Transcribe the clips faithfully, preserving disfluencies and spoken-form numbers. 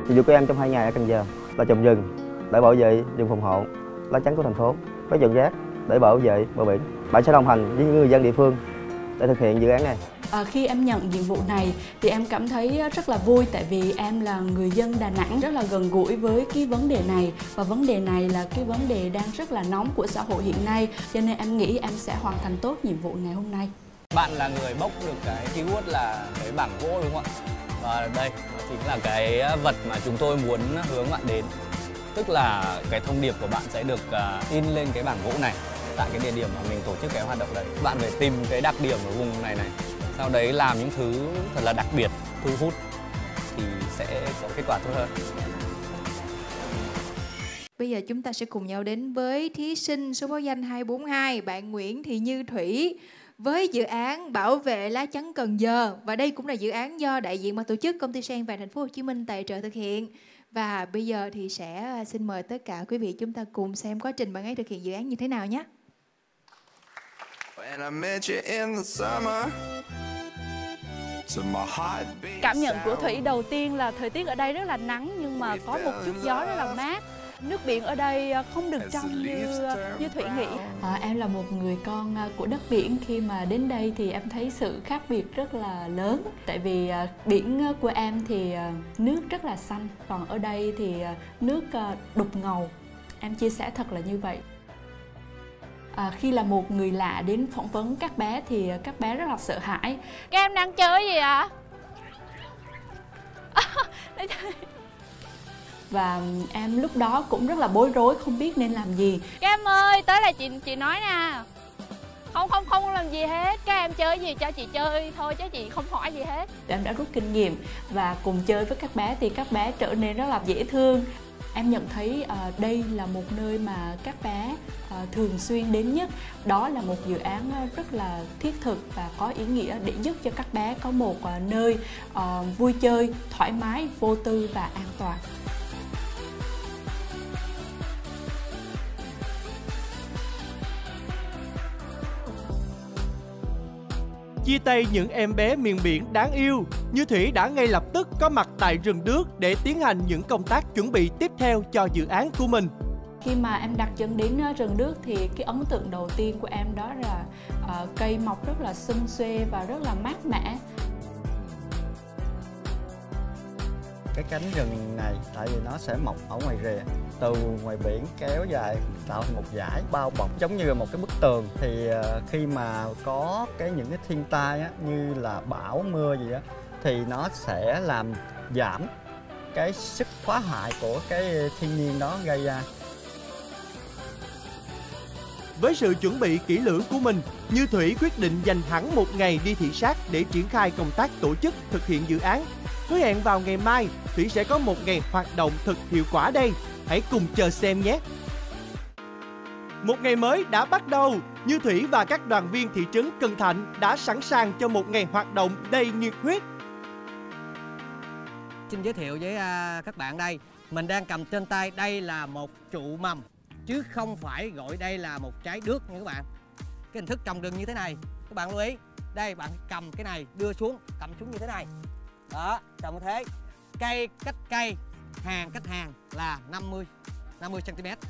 Nhiệm vụ của em trong hai ngày ở Cần Giờ là trồng rừng để bảo vệ rừng phòng hộ, lá chắn của thành phố, với dọn rác để bảo vệ bờ biển. Bạn sẽ đồng hành với những người dân địa phương để thực hiện dự án này. À, khi em nhận nhiệm vụ này thì em cảm thấy rất là vui, tại vì em là người dân Đà Nẵng, rất là gần gũi với cái vấn đề này, và vấn đề này là cái vấn đề đang rất là nóng của xã hội hiện nay, cho nên em nghĩ em sẽ hoàn thành tốt nhiệm vụ ngày hôm nay. Bạn là người bốc được cái keyword là cái bảng gỗ đúng không ạ? Và đây chính là cái vật mà chúng tôi muốn hướng bạn đến, tức là cái thông điệp của bạn sẽ được uh, in lên cái bảng gỗ này tại cái địa điểm mà mình tổ chức cái hoạt động đấy. Bạn phải tìm cái đặc điểm ở vùng này này, sau đấy làm những thứ thật là đặc biệt, thu hút thì sẽ có kết quả tốt hơn. Bây giờ chúng ta sẽ cùng nhau đến với thí sinh số báo danh hai bốn hai, bạn Nguyễn Thị Như Thủy, với dự án bảo vệ lá chắn Cần Giờ. Và đây cũng là dự án do đại diện ban tổ chức Công ty Sen vàng Thành phố Hồ Chí Minh tài trợ thực hiện. Và bây giờ thì sẽ xin mời tất cả quý vị chúng ta cùng xem quá trình bạn ấy thực hiện dự án như thế nào nhé. Cảm nhận của Thủy đầu tiên là thời tiết ở đây rất là nắng, nhưng mà có một chút gió rất là mát. Nước biển ở đây không được trong như như Thủy nghĩ. À, em là một người con của đất biển, khi mà đến đây thì em thấy sự khác biệt rất là lớn. Tại vì biển của em thì nước rất là xanh, còn ở đây thì nước đục ngầu. Em chia sẻ thật là như vậy. À, khi là một người lạ đến phỏng vấn các bé thì các bé rất là sợ hãi. Các em đang chơi gì ạ? Và em lúc đó cũng rất là bối rối, không biết nên làm gì. Các em ơi, tới là chị chị nói nè, không không không làm gì hết, các em chơi gì cho chị chơi thôi chứ chị không hỏi gì hết. Em đã rút kinh nghiệm và cùng chơi với các bé thì các bé trở nên rất là dễ thương. Em nhận thấy uh, đây là một nơi mà các bé uh, thường xuyên đến nhất. Đó là một dự án rất là thiết thực và có ý nghĩa để giúp cho các bé có một uh, nơi uh, vui chơi, thoải mái, vô tư và an toàn. Chia tay những em bé miền biển đáng yêu, Như Thủy đã ngay lập tức có mặt tại rừng đước để tiến hành những công tác chuẩn bị tiếp theo cho dự án của mình. Khi mà em đặt chân đến rừng đước thì cái ấn tượng đầu tiên của em đó là uh, cây mọc rất là xum xuê và rất là mát mẻ. Cái cánh rừng này tại vì nó sẽ mọc ở ngoài rìa, từ ngoài biển kéo dài tạo thành một dải bao bọc giống như là một cái bức tường. Thì khi mà có cái những cái thiên tai á, như là bão mưa gì á, thì nó sẽ làm giảm cái sức phá hại của cái thiên nhiên đó gây ra. Với sự chuẩn bị kỹ lưỡng của mình, Như Thủy quyết định dành hẳn một ngày đi thị sát để triển khai công tác tổ chức thực hiện dự án. Hứa hẹn vào ngày mai, Thủy sẽ có một ngày hoạt động thật hiệu quả đây. Hãy cùng chờ xem nhé! Một ngày mới đã bắt đầu, Như Thủy và các đoàn viên thị trấn Cần Thạnh đã sẵn sàng cho một ngày hoạt động đầy nhiệt huyết. Xin giới thiệu với các bạn đây, mình đang cầm trên tay đây là một trụ mầm, chứ không phải gọi đây là một trái đước nha các bạn. Cái hình thức trồng rừng như thế này, các bạn lưu ý. Đây, bạn cầm cái này, đưa xuống, cầm xuống như thế này. Đó, trồng thế. Cây cách cây, hàng cách hàng là năm mươi xăng ti mét.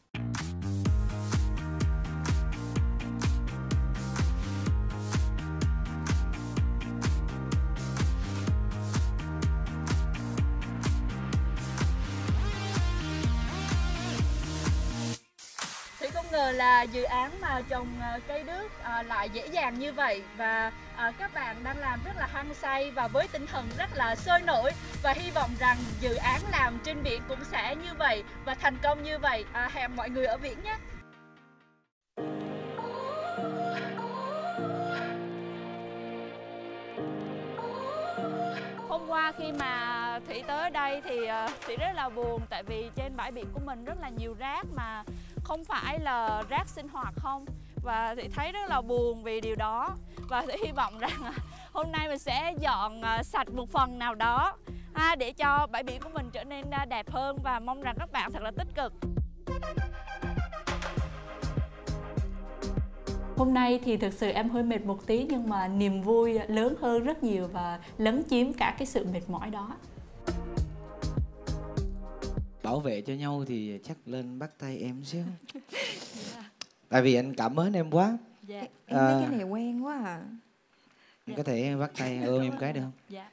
Thủy không ngờ là dự án mà trồng cây đước lại dễ dàng như vậy, và các bạn đang làm rất là hăng say và với tinh thần rất là sôi nổi, và hy vọng rằng dự án làm trên biển cũng sẽ như vậy và thành công như vậy. À, hẹn mọi người ở biển nhé! Hôm qua khi mà Thủy tới đây thì Thủy rất là buồn, tại vì trên bãi biển của mình rất là nhiều rác mà không phải là rác sinh hoạt không, và Thủy thấy rất là buồn vì điều đó. Và Thủy hy vọng rằng hôm nay mình sẽ dọn sạch một phần nào đó ha, để cho bãi biển của mình trở nên đẹp hơn, và mong rằng các bạn thật là tích cực. Hôm nay thì thực sự em hơi mệt một tí, nhưng mà niềm vui lớn hơn rất nhiều và lấn chiếm cả cái sự mệt mỏi đó. bảo vệ cho nhau thì chắc lên bắt tay em xíu. Tại vì anh cảm mến em quá. Dạ. Em thấy À, cái này quen quá à. anh có thể bắt tay ôm em cái được không? Dạ.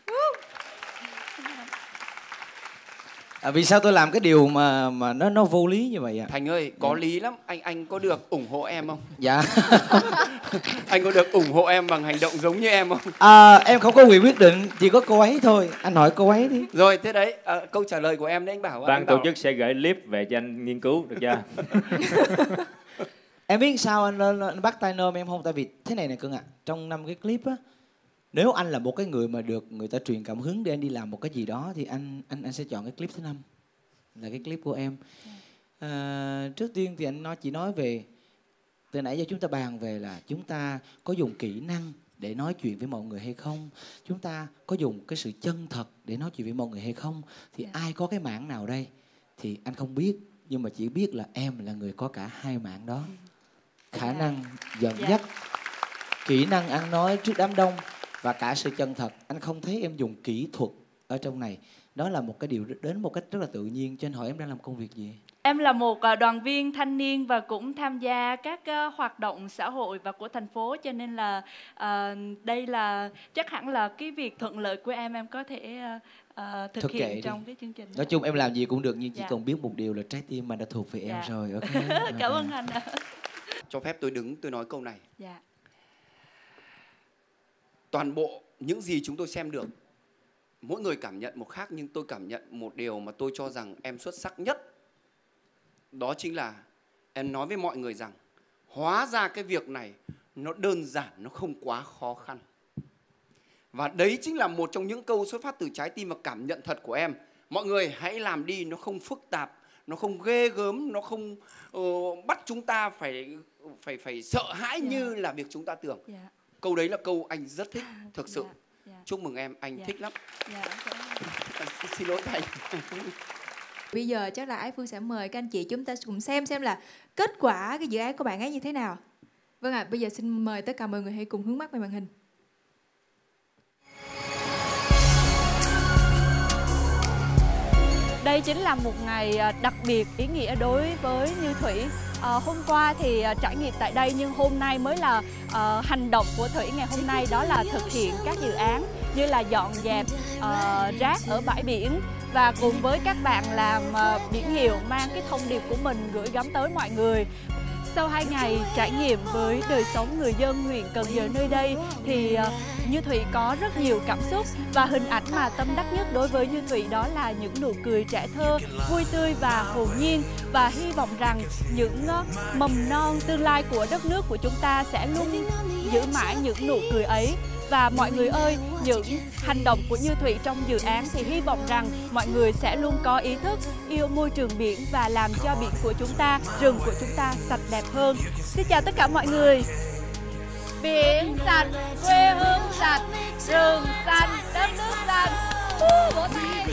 À, vì sao tôi làm cái điều mà mà nó nó vô lý như vậy ạ? À? Thành ơi, có lý lắm. Anh anh có được ủng hộ em không? Dạ. Anh có được ủng hộ em bằng hành động giống như em không? À, em không có quyền quyết định, chỉ có cô ấy thôi. Anh hỏi cô ấy đi. Rồi, thế đấy, à, câu trả lời của em đấy anh bảo. Ban anh tổ bảo... chức sẽ gửi clip về cho anh nghiên cứu, được chưa? Em biết sao anh, anh, anh bắt tay ôm em không? Tại vì thế này nè cưng ạ, à, trong năm cái clip á, nếu anh là một cái người mà được người ta truyền cảm hứng để anh đi làm một cái gì đó thì anh anh anh sẽ chọn cái clip thứ năm là cái clip của em. À, trước tiên thì anh nói chỉ nói về từ nãy giờ chúng ta bàn về là chúng ta có dùng kỹ năng để nói chuyện với mọi người hay không, chúng ta có dùng cái sự chân thật để nói chuyện với mọi người hay không, thì Yeah. ai có cái mảng nào đây thì anh không biết, nhưng mà chỉ biết là em là người có cả hai mảng đó. Khả Yeah. năng dẫn Yeah. dắt, kỹ năng ăn nói trước đám đông và cả sự chân thật. Anh không thấy em dùng kỹ thuật ở trong này. Đó là một cái điều đến một cách rất là tự nhiên. Cho anh hỏi em đang làm công việc gì? Em là một à, đoàn viên thanh niên và cũng tham gia các à, hoạt động xã hội và của thành phố, cho nên là à, đây là chắc hẳn là cái việc thuận lợi của em em có thể à, à, thực Thực hiện kệ trong đi. cái chương trình. Nói chung em làm gì cũng được, nhưng chỉ Dạ. cần biết một điều là trái tim mà đã thuộc về em Dạ. rồi. Ok. Cảm ơn anh ạ. Cho phép tôi đứng, tôi nói câu này. Dạ. Toàn bộ những gì chúng tôi xem được, mỗi người cảm nhận một khác, nhưng tôi cảm nhận một điều mà tôi cho rằng em xuất sắc nhất. Đó chính là em nói với mọi người rằng hóa ra cái việc này nó đơn giản, nó không quá khó khăn. Và đấy chính là một trong những câu xuất phát từ trái tim và cảm nhận thật của em. Mọi người hãy làm đi, nó không phức tạp, nó không ghê gớm, nó không uh, bắt chúng ta phải phải phải sợ hãi yeah. như là việc chúng ta tưởng. Yeah. Câu đấy là câu anh rất thích, thực sự. Yeah. Yeah. Chúc mừng em, anh yeah. thích lắm. Yeah. Xin lỗi Thành. Bây giờ chắc là Ái Phương sẽ mời các anh chị chúng ta cùng xem xem là kết quả cái dự án của bạn ấy như thế nào. Vâng ạ, à, bây giờ xin mời tất cả mọi người hãy cùng hướng mắt về màn hình. Đây chính là một ngày đặc biệt ý nghĩa đối với Như Thủy. À, hôm qua thì trải nghiệm tại đây, nhưng hôm nay mới là uh, hành động của Thủy ngày hôm nay, đó là thực hiện các dự án như là dọn dẹp uh, rác ở bãi biển và cùng với các bạn làm uh, biển hiệu, mang cái thông điệp của mình gửi gắm tới mọi người. Sau hai ngày trải nghiệm với đời sống người dân huyện Cần Giờ nơi đây thì uh, Như Thủy có rất nhiều cảm xúc, và hình ảnh mà tâm đắc nhất đối với Như Thủy đó là những nụ cười trẻ thơ, vui tươi và hồn nhiên, và hy vọng rằng những uh, mầm non tương lai của đất nước của chúng ta sẽ luôn giữ mãi những nụ cười ấy. Và mọi người ơi, những hành động của Như Thủy trong dự án thì hy vọng rằng mọi người sẽ luôn có ý thức yêu môi trường biển và làm cho biển của chúng ta, rừng của chúng ta sạch đẹp hơn. Xin chào tất cả mọi người. Biển sạch, quê hương sạch, rừng xanh, đất nước xanh. Uh, vỗ tay.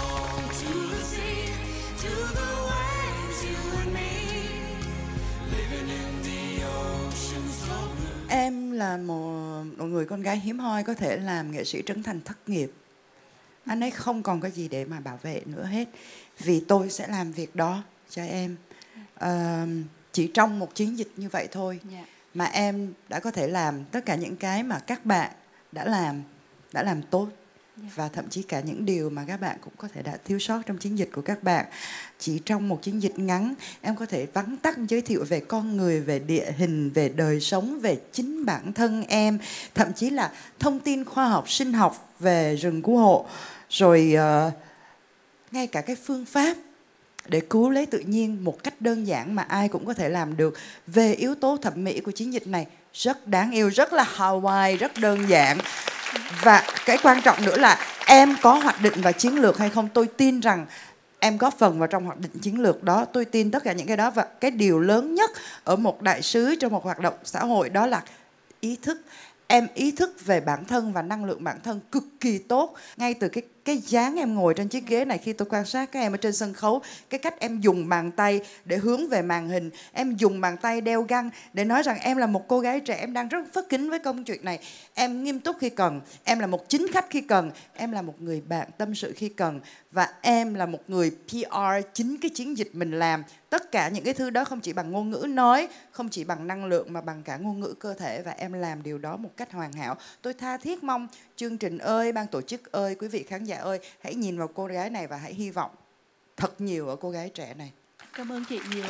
Em là một, một người con gái hiếm hoi có thể làm nghệ sĩ Trấn Thành thất nghiệp. Anh ấy không còn có gì để mà bảo vệ nữa hết. Vì tôi sẽ làm việc đó cho em. À, chỉ trong một chiến dịch như vậy thôi mà em đã có thể làm tất cả những cái mà các bạn đã làm, đã làm tốt. Và thậm chí cả những điều mà các bạn cũng có thể đã thiếu sót trong chiến dịch của các bạn. Chỉ trong một chiến dịch ngắn, em có thể vắn tắt giới thiệu về con người, về địa hình, về đời sống, về chính bản thân em. Thậm chí là thông tin khoa học, sinh học về rừng cứu hộ. Rồi uh, ngay cả cái phương pháp để cứu lấy tự nhiên một cách đơn giản mà ai cũng có thể làm được. Về yếu tố thẩm mỹ của chiến dịch này rất đáng yêu, rất là Hawaii, rất đơn giản. Và cái quan trọng nữa là em có hoạch định và chiến lược hay không. Tôi tin rằng em góp phần vào trong hoạch định chiến lược đó. Tôi tin tất cả những cái đó. Và cái điều lớn nhất ở một đại sứ trong một hoạt động xã hội đó là ý thức. Em ý thức về bản thân và năng lượng bản thân cực kỳ tốt. Ngay từ cái cái dáng em ngồi trên chiếc ghế này, khi tôi quan sát các em ở trên sân khấu, cái cách em dùng bàn tay để hướng về màn hình, em dùng bàn tay đeo găng để nói rằng em là một cô gái trẻ, em đang rất phấn kính với công chuyện này, em nghiêm túc khi cần, em là một chính khách khi cần, em là một người bạn tâm sự khi cần, và em là một người pê rờ chính cái chiến dịch mình làm. Tất cả những cái thứ đó không chỉ bằng ngôn ngữ nói, không chỉ bằng năng lượng mà bằng cả ngôn ngữ cơ thể, và em làm điều đó một cách hoàn hảo. Tôi tha thiết mong chương trình ơi, ban tổ chức ơi, quý vị khán giả ơi, hãy nhìn vào cô gái này và hãy hy vọng thật nhiều ở cô gái trẻ này. Cảm ơn chị nhiều.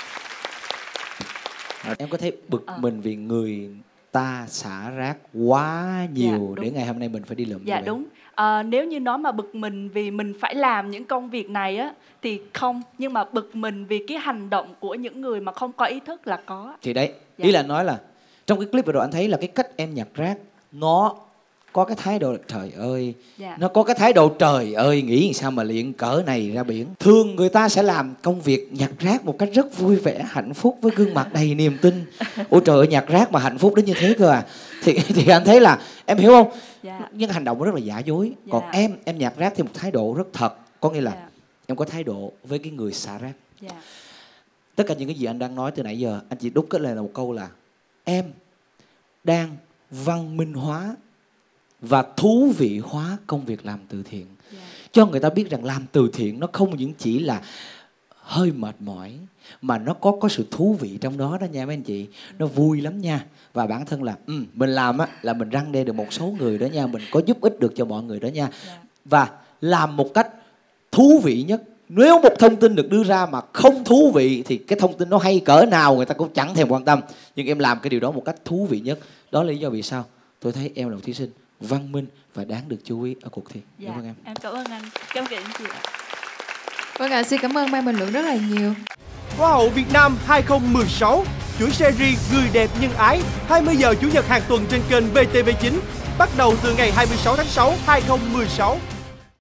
Em có thấy bực à. mình vì người ta xả rác quá nhiều dạ, để ngày hôm nay mình phải đi lượm? Dạ đúng. À, nếu như nói mà bực mình vì mình phải làm những công việc này á thì không, nhưng mà bực mình vì cái hành động của những người mà không có ý thức là có. Thì đấy, dạ. ý là nói là trong cái clip vừa rồi anh thấy là cái cách em nhặt rác nó có cái thái độ là trời ơi, dạ. nó có cái thái độ trời ơi nghĩ sao mà luyện cỡ này ra biển. Thường người ta sẽ làm công việc nhặt rác một cách rất vui vẻ, hạnh phúc với gương mặt đầy niềm tin. Ôi trời ơi, nhặt rác mà hạnh phúc đến như thế cơ à. Thì thì anh thấy là em hiểu không? Dạ. Nhưng hành động rất là giả dối. Dạ. Còn em em nhặt rác theo một thái độ rất thật, có nghĩa là dạ. em có thái độ với cái người xả rác. Dạ. Tất cả những cái gì anh đang nói từ nãy giờ, anh chỉ đúc kết lên là một câu là em đang văn minh hóa và thú vị hóa công việc làm từ thiện. Yeah. Cho người ta biết rằng làm từ thiện nó không những chỉ là hơi mệt mỏi, mà nó có có sự thú vị trong đó đó nha mấy anh chị. Nó vui lắm nha. Và bản thân là um, mình làm á là mình răn đe được một số người đó nha, mình có giúp ích được cho mọi người đó nha. Yeah. Và làm một cách thú vị nhất. Nếu một thông tin được đưa ra mà không thú vị thì cái thông tin nó hay cỡ nào người ta cũng chẳng thèm quan tâm. Nhưng em làm cái điều đó một cách thú vị nhất. Đó là lý do vì sao tôi thấy em là một thí sinh văn minh và đáng được chú ý ở cuộc thi. Dạ, cảm ơn em. Em cảm ơn anh. Cảm ơn chị ạ. Vâng ạ, xin cảm ơn ban bình luận rất là nhiều. Hoa hậu Việt Nam hai không một sáu, chuỗi series Người đẹp nhân ái, hai mươi giờ Chủ nhật hàng tuần trên kênh vê tê vê chín, bắt đầu từ ngày hai mươi sáu tháng sáu năm hai không một sáu.